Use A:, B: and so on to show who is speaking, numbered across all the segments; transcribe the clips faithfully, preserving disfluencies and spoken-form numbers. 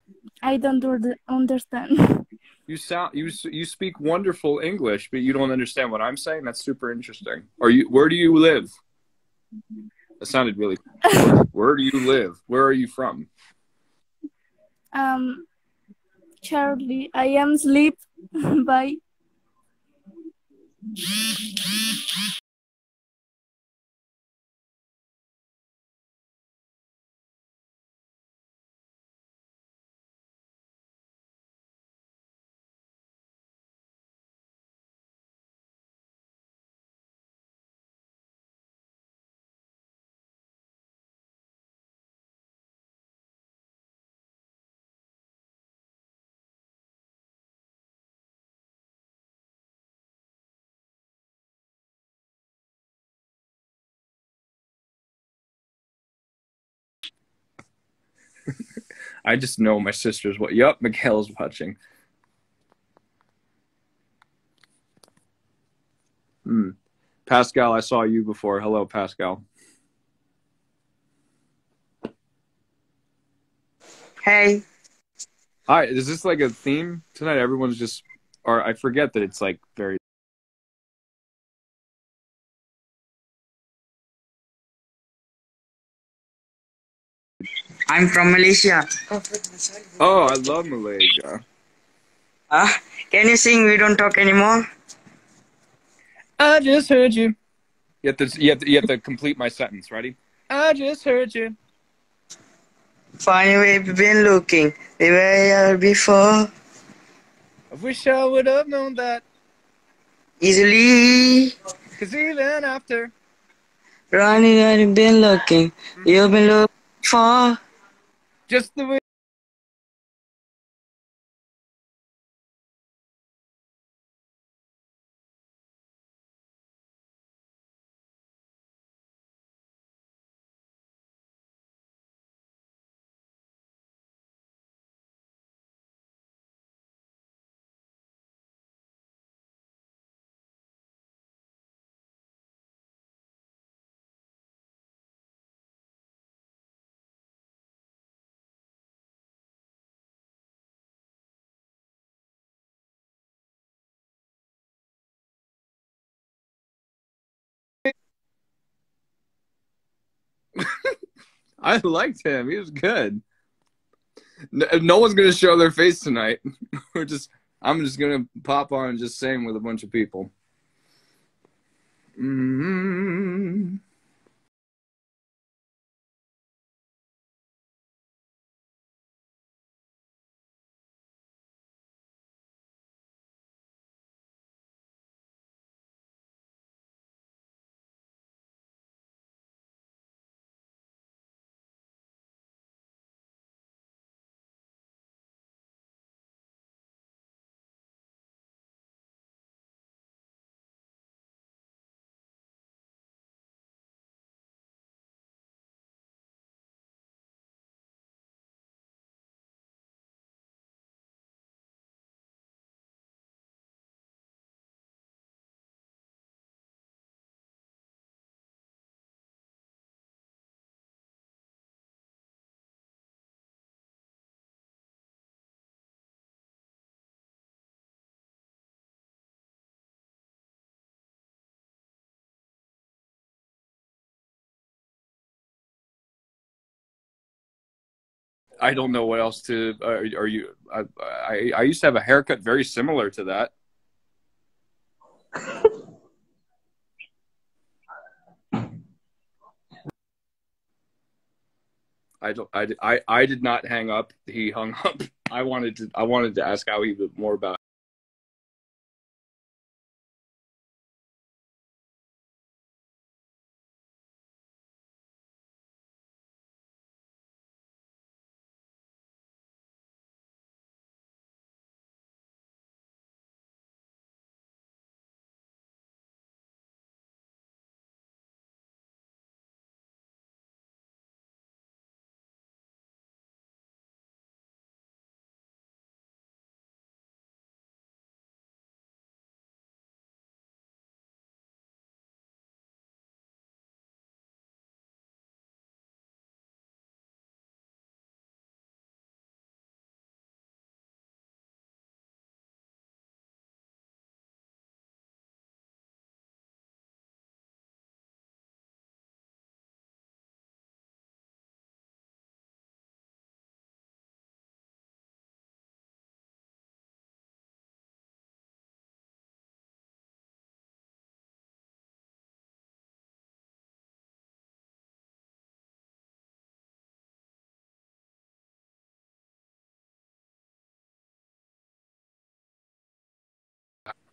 A: I don't under- understand.
B: You sound you you speak wonderful English, but you don't understand what I'm saying. That's super interesting. Are you? Where do you live? That sounded really. Where Where do you live? Where are you from?
A: um, Charlie, I am sleep. Bye.
B: I just know my sister's what. Yup, Mikhail's watching. Hmm. Pascal, I saw you before. Hello, Pascal.
C: Hey,
B: Hi. Is this like a theme tonight? Everyone's just, or I forget that it's like very.
C: I'm from Malaysia.
B: Oh, I love Malaysia.
C: Ah, can you sing We Don't Talk Anymore?
B: I just heard you. You have to, you have to, you have to complete my sentence. Ready? I just heard you.
C: Funny way we've been looking, we were here before.
B: I wish I would have known that.
C: Easily
B: Cause even after,
C: running and you've been looking, you've been looking for.
B: just the way. I liked him. He was good. No, no one's gonna show their face tonight. We're just. I'm just gonna pop on and just sing with a bunch of people. Mm-hmm. I don't know what else to. Uh, are you? I, I I used to have a haircut very similar to that. I don't. I, I I did not hang up. He hung up. I wanted to. I wanted to ask how he more about.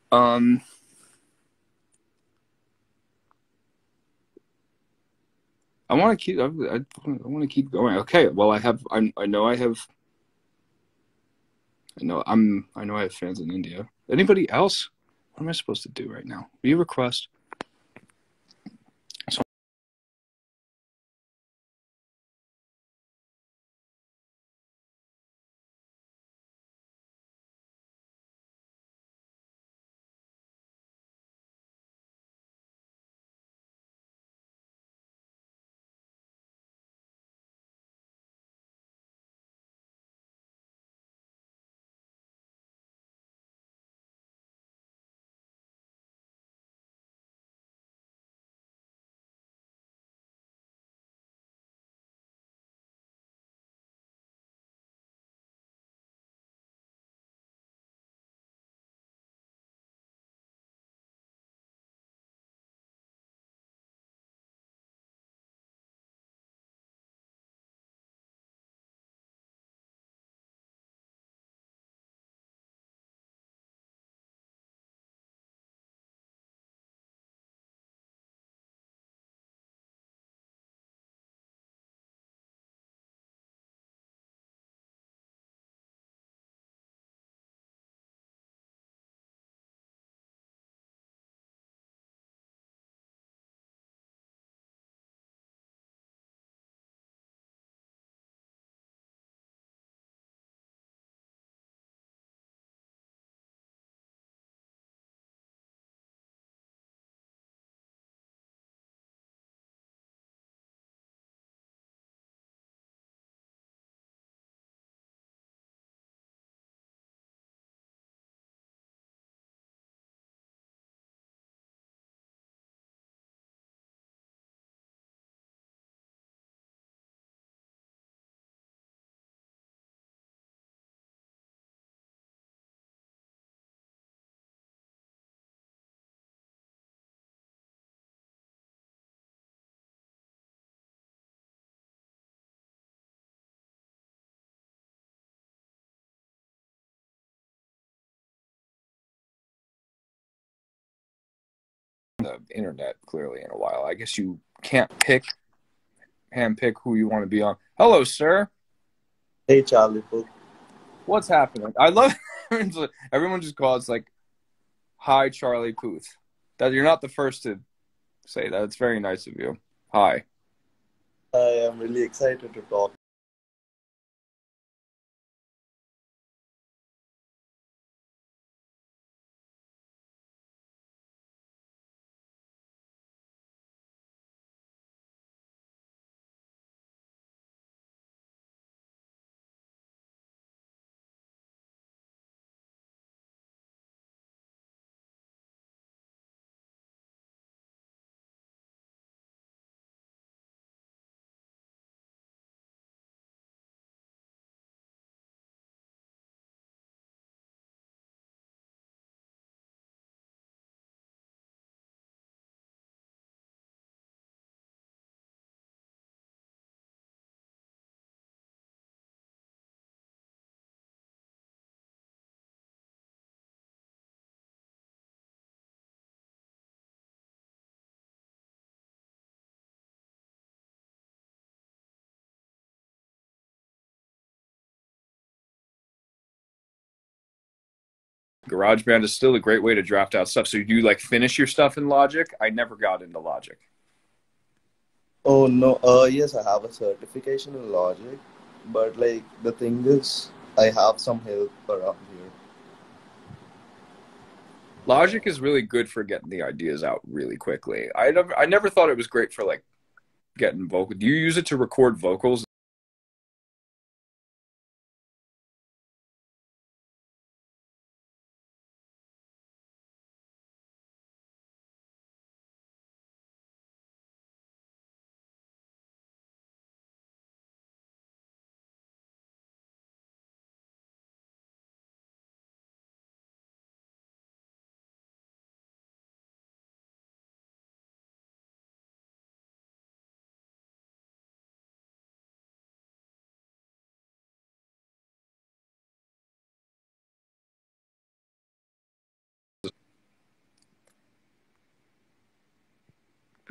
B: Um, I want to keep. I, I, I want to keep going. Okay. Well, I have. I I know I have. I know I'm. I know I have fans in India. Anybody else? What am I supposed to do right now? Will you request? So the internet clearly in a while. I guess you can't pick hand pick who you want to be on. Hello, sir.
D: Hey Charlie Puth.
B: What's happening? I love everyone just calls like, "Hi, Charlie Puth." That you're not the first to say that. It's very nice of you. Hi.
D: I am really excited to talk.
B: GarageBand is still a great way to draft out stuff. So do you like finish your stuff in Logic? I never got into Logic.
D: Oh no, uh yes, I have a certification in Logic, but like the thing is, I have some help around here.
B: Logic is really good for getting the ideas out really quickly. I never, I never thought it was great for like getting vocal. Do you use it to record vocals?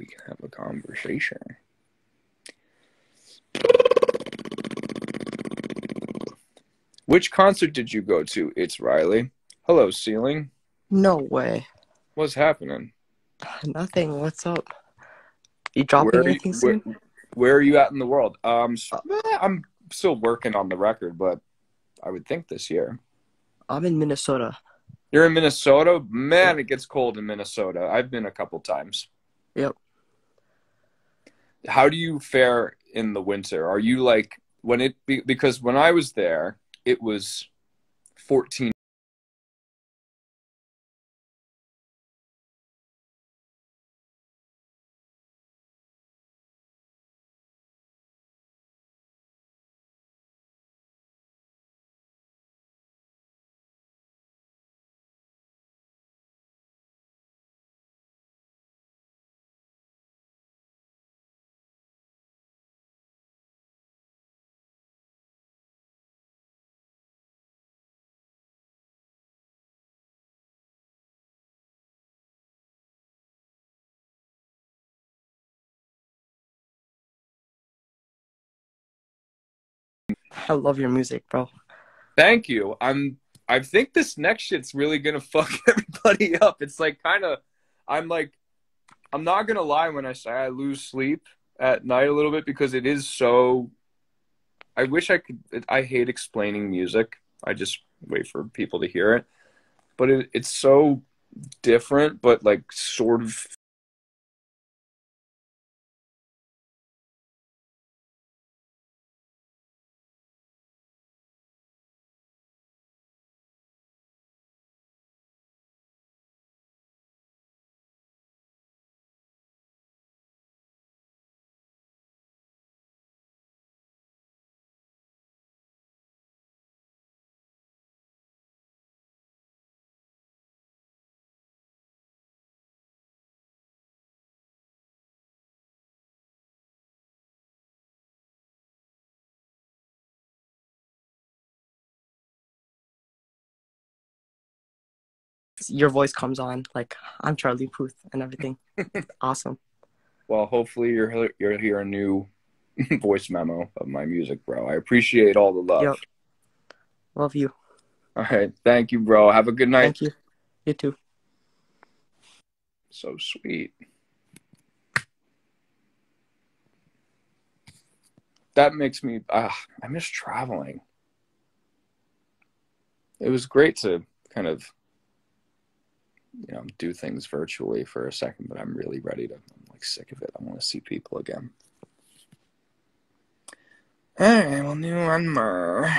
B: can have a conversation. Which concert did you go to? It's Riley. Hello, Ceiling.
E: No way.
B: What's happening?
E: Nothing. What's up? You dropping
B: Where,
E: anything
B: where,
E: soon?
B: where are you at in the world? Um, so- eh, I'm still working on the record, but I would think this year.
E: I'm in Minnesota.
B: You're in Minnesota? Man, it gets cold in Minnesota. I've been a couple times.
E: Yep.
B: How do you fare in the winter? Are you like when it be, because when I was there, it was fourteen.
E: I love your music, bro.
B: Thank you. I'm. I think this next shit's really gonna fuck everybody up. It's like kind of. I'm like. I'm not gonna lie when I say I lose sleep at night a little bit because it is so. I wish I could. I hate explaining music. I just wait for people to hear it, but it, it's so different, but like sort of.
E: Your voice comes on like I'm Charlie Puth and everything. Awesome.
B: Well, hopefully you're you're hear a new voice memo of my music, bro. I appreciate all the love.
E: Yep. Love you.
B: All right, thank you, bro. Have a good night.
E: Thank you. You too.
B: So sweet. That makes me. Uh, I miss traveling. It was great to kind of, you know, do things virtually for a second, but I'm really ready to. I'm like sick of it. I want to see people again. All right, well, new one more.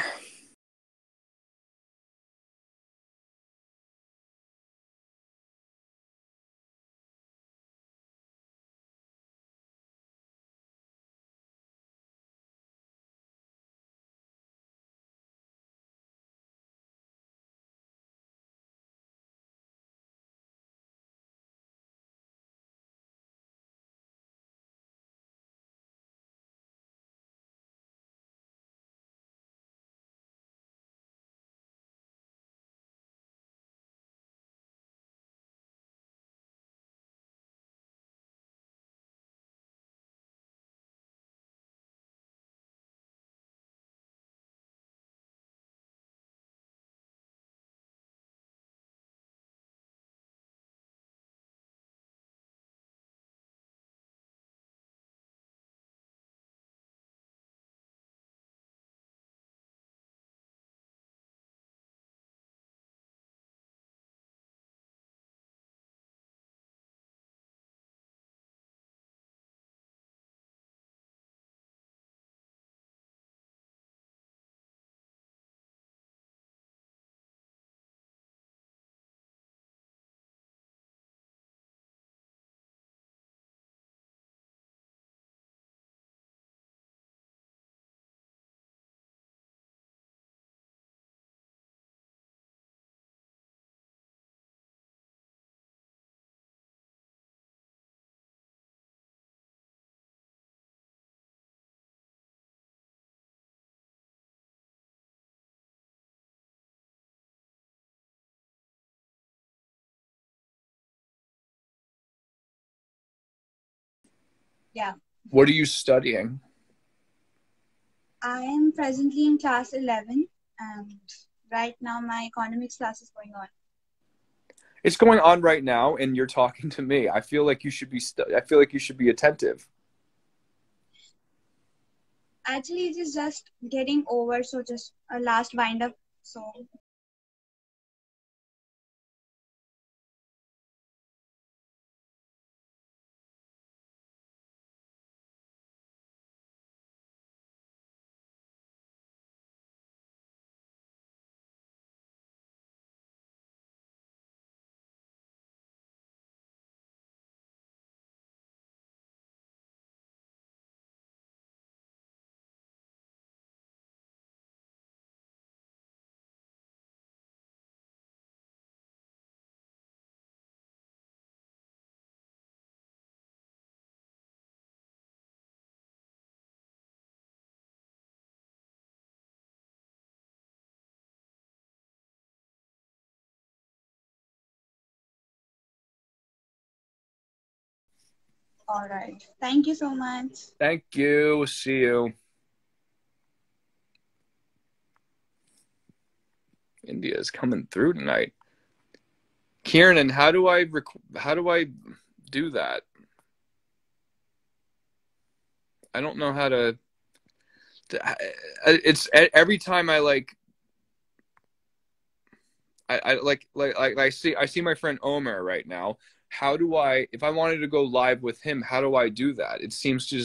F: Yeah.
B: What are you studying?
F: I am presently in class eleven, and right now my economics class is going on.
B: It's going on right now, and you're talking to me. I feel like you should be. Stu- I feel like you should be attentive.
F: Actually, it is just getting over, so just a last wind up. So all right. Thank you so much.
B: Thank you. See you. India is coming through tonight. Kieran, how do I rec- how do I do that? I don't know how to. It's every time I like. I, I like like like I see I see my friend Omer right now. How do I, if I wanted to go live with him, how do I do that? It seems to just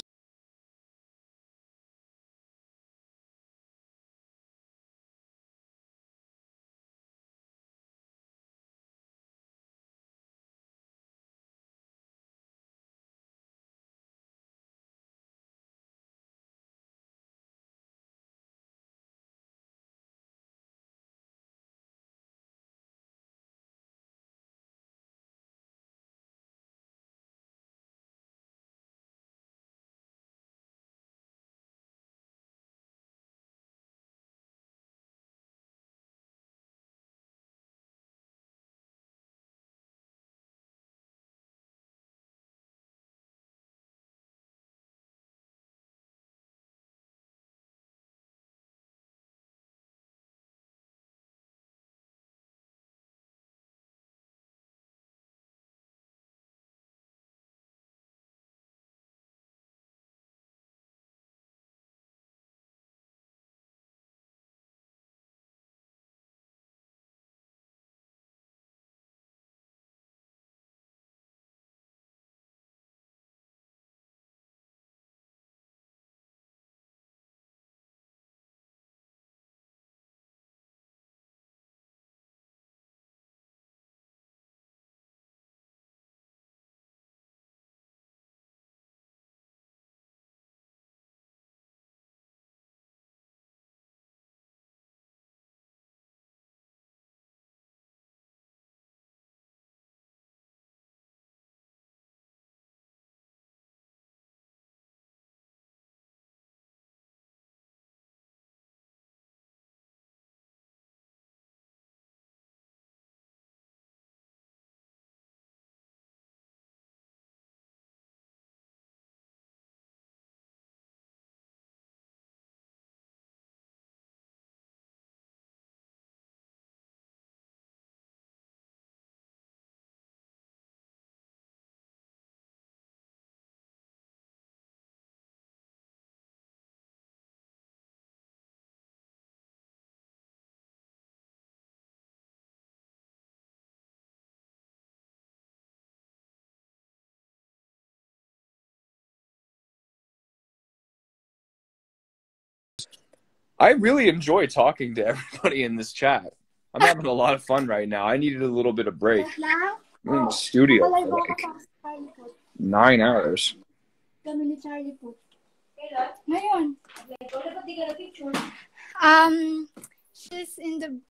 B: I really enjoy talking to everybody in this chat. I'm having a lot of fun right now. I needed a little bit of break. I'm in the studio for like nine hours.
A: Um, she's in the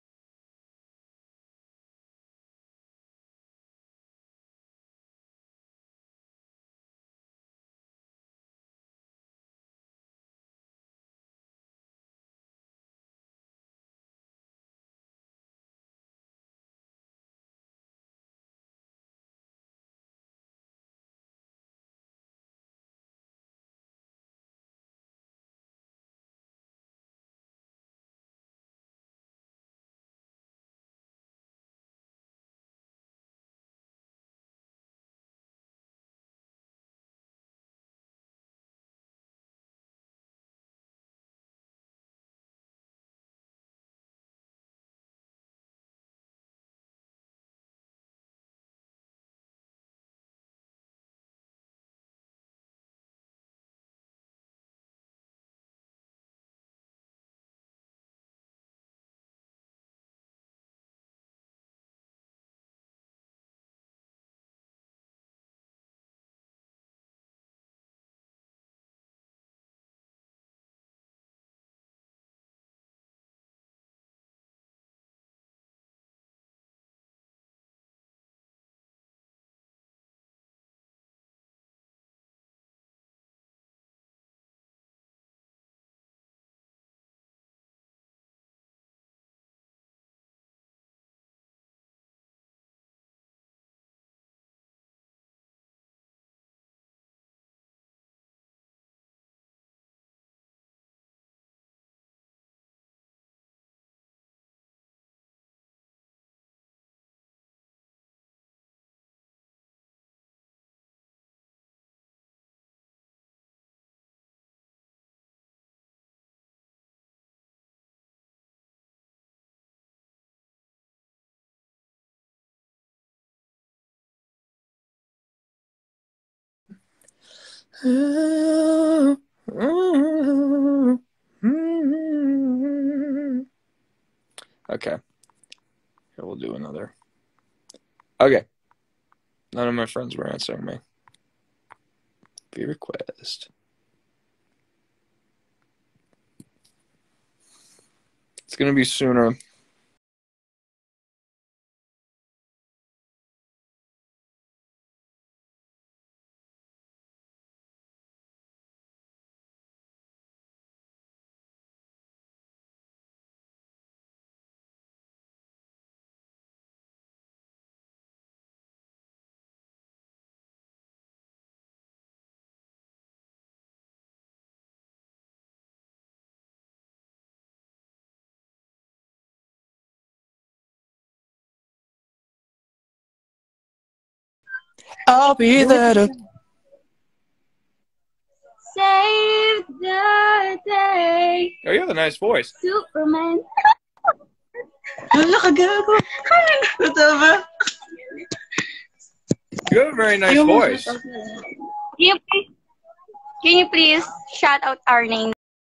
B: Okay. Here, we'll do another. Okay. None of my friends were answering me. View request. It's going to be sooner.
E: I'll be there to...
F: Save the day,
B: Oh, you have a nice voice.
F: Superman.
C: Hala ka gago. Totoo.
B: You have a very nice voice.
F: Can you please, can you please shout out our name?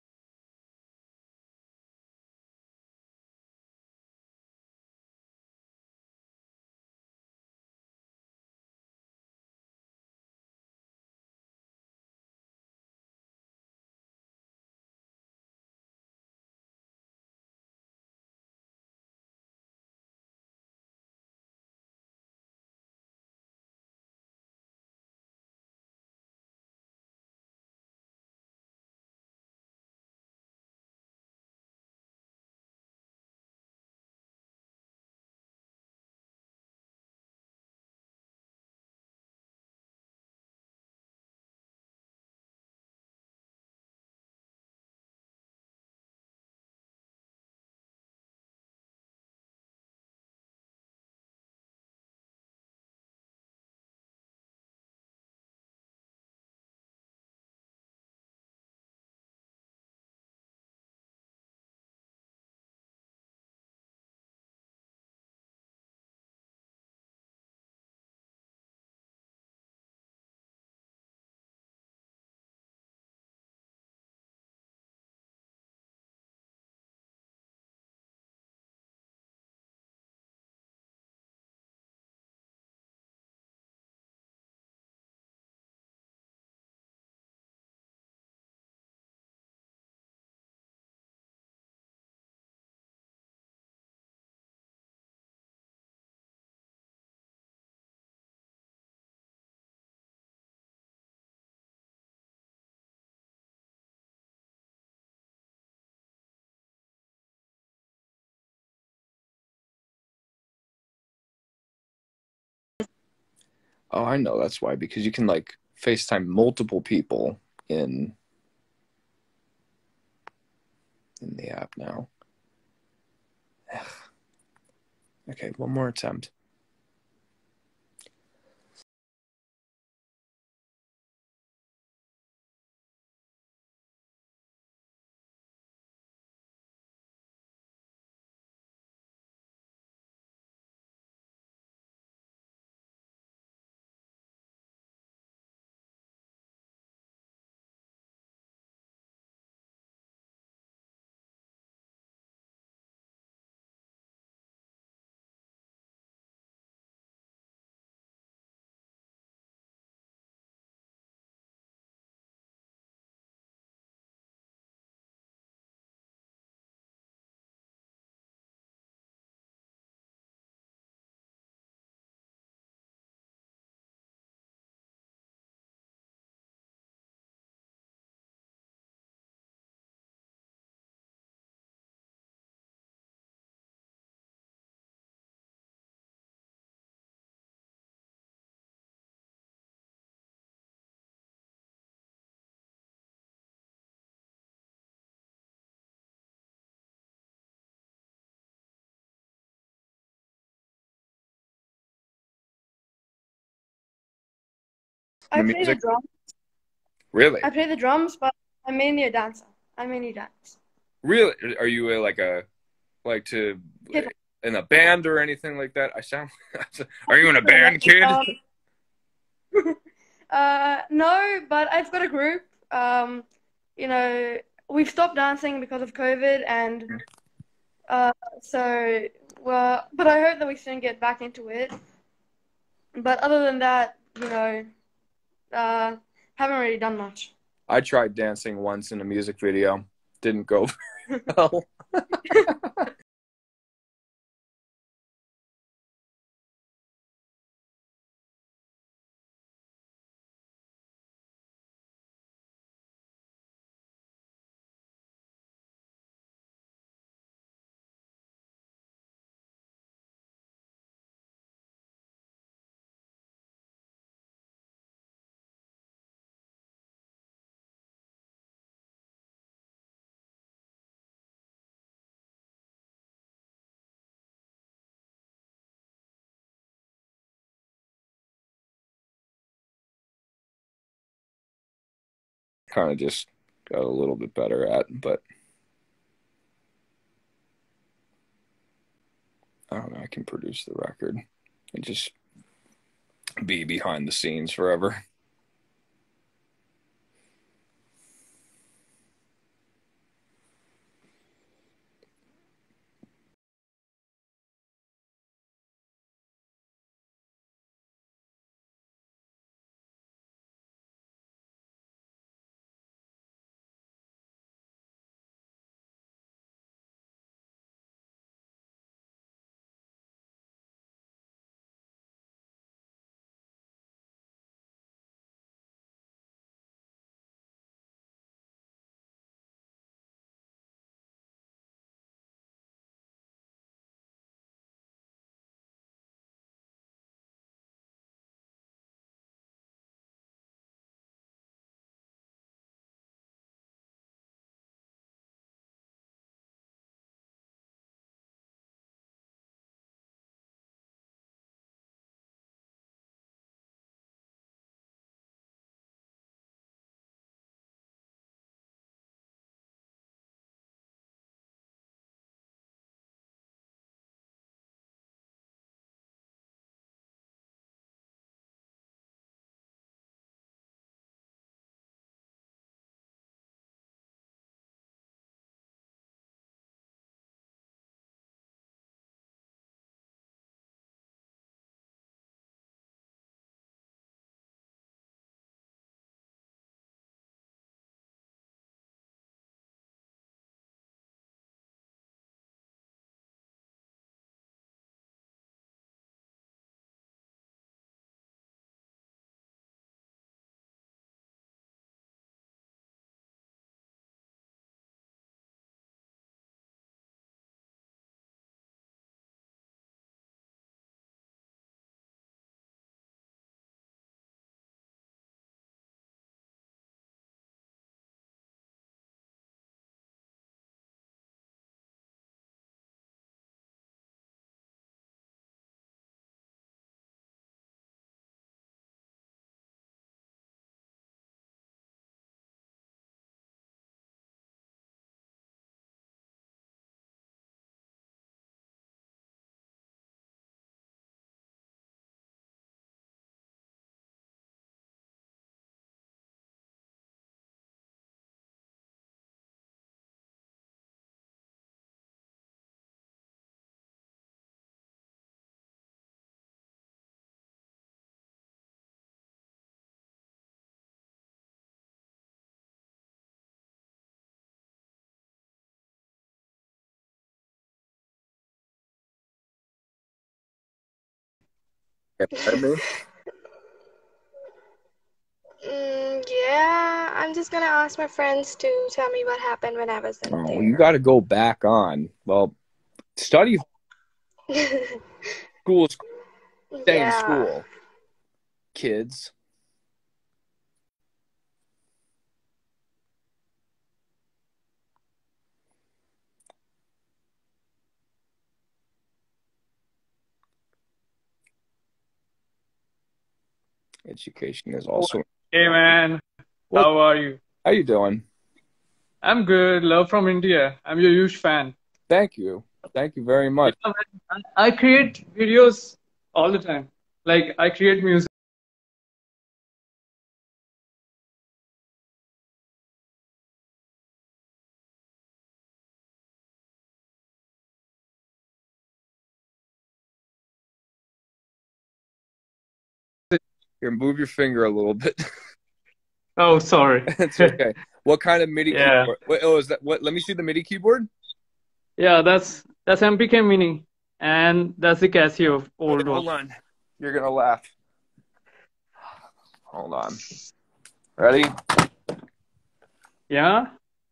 B: Oh, I know that's why, because you can like FaceTime multiple people in in the app now. Ugh. Okay, one more attempt.
A: I
B: The
A: play the
B: music?
A: drums.
B: Really?
A: I play the drums, but I'm mainly a dancer. I mainly dance.
B: Really? Are you a, like a like to
A: Hip hop.
B: in a band or anything like that? I sound. Are you in a band, kid?
A: Um,
G: Uh, no, but I've got a group. Um, you know, we've stopped dancing because of COVID, and uh, so well, but I hope that we soon get back into it. But other than that, you know, uh, haven't really done much.
B: I tried dancing once in a music video. Didn't go very well. Kind of just got a little bit better at, but I don't know. I can produce the record and just be behind the scenes forever. I mean,
H: Mm, yeah, I'm just gonna ask my friends to tell me what happened when I wasn't
B: oh, you
H: there.
B: got to go back on. Well, study school is stay in
H: Yeah.
B: school, kids. Education is also.
I: Hey man,
B: What?
I: how are you?
B: How you doing?
I: I'm good. Love from India. I'm your huge fan.
B: Thank you. Thank you very much.
I: Yeah, man, I I create videos all the time. Like I create music.
B: Here, move your finger a little bit.
I: Oh, sorry.
B: It's okay. What kind of MIDI
I: Yeah.
B: keyboard? What, oh, is that what? Let me see the MIDI keyboard.
I: Yeah, that's that's M P K Mini, and that's the Casio
B: Wait,
I: old
B: hold
I: one.
B: on. You're gonna laugh. Hold on. Ready?
I: Yeah.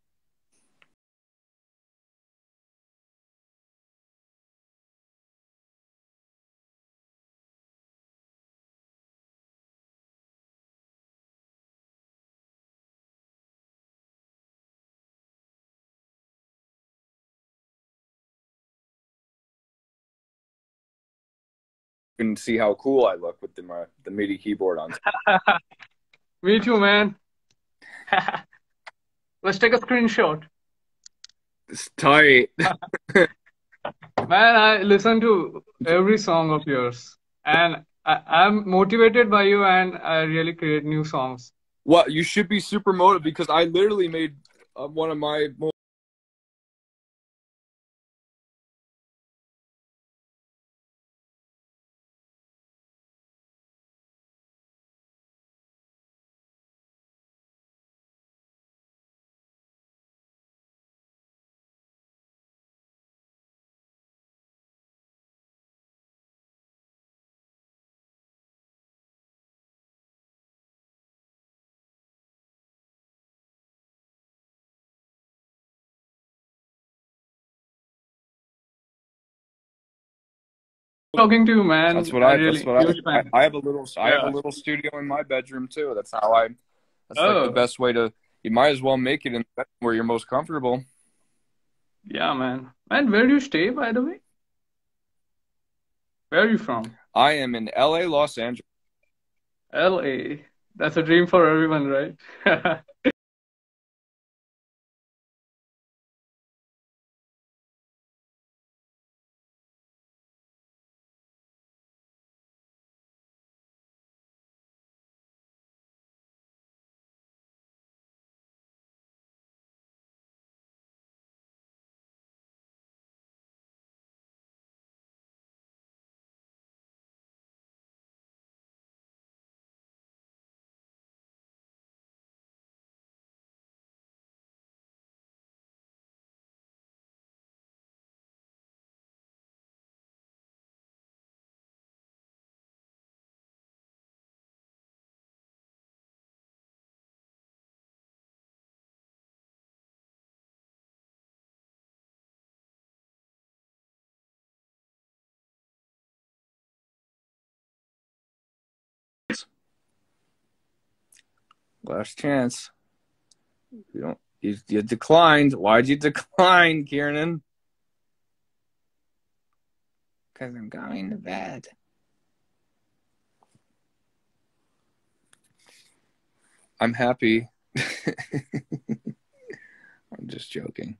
B: You can see how cool I look with the my, the MIDI keyboard on.
I: Me too, man. Let's take a screenshot.
B: It's tight.
I: Man, I listen to every song of yours, and I, I'm motivated by you, and I really create new songs.
B: Well, you should be super motivated because I literally made uh, one of my most
I: Talking to you, man.
B: That's what
I: I
B: I.
I: really
B: That's what I.
I: huge
B: I,
I: fan.
B: I have a little. I have a
I: Yeah.
B: little studio in my bedroom too. That's how I. That's like the
I: Oh,
B: best way to. You might as well make it in the bedroom where you're most comfortable.
I: yeah, man. Man, where do you stay, by the way? Where are you from?
B: I am in L A, Los Angeles.
I: L A. That's a dream for everyone, right?
B: Last chance. You don't. You, you declined. Why'd you decline, Kieran? Because I'm going to bed. I'm happy. I'm just joking.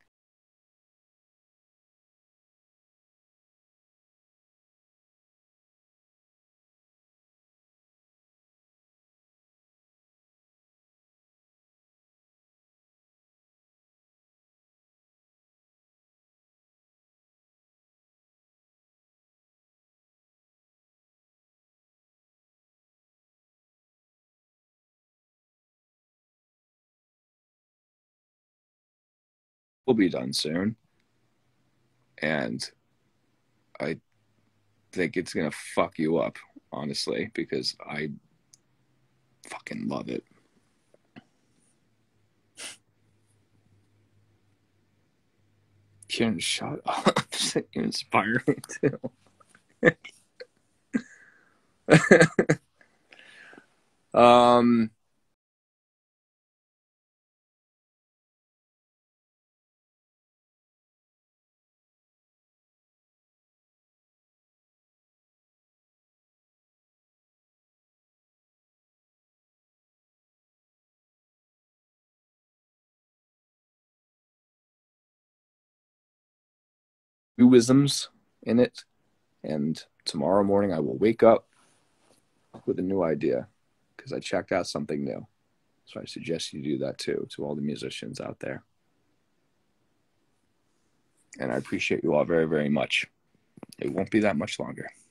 B: We'll be done soon. And I think it's going to fuck you up, honestly, because I fucking love it. Kieran, shut up. You're inspiring too. um, Newisms in it. And tomorrow morning I will wake up with a new idea because I checked out something new. So I suggest you do that too, to all the musicians out there. And I appreciate you all very, very much. It won't be that much longer.